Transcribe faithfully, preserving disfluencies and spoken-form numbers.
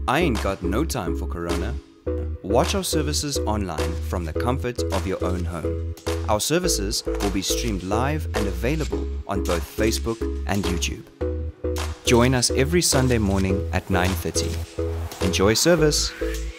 I ain't got no time for Corona. Watch our services online from the comfort of your own home. Our services will be streamed live and available on both Facebook and YouTube. Join us every Sunday morning at nine thirty. Enjoy service.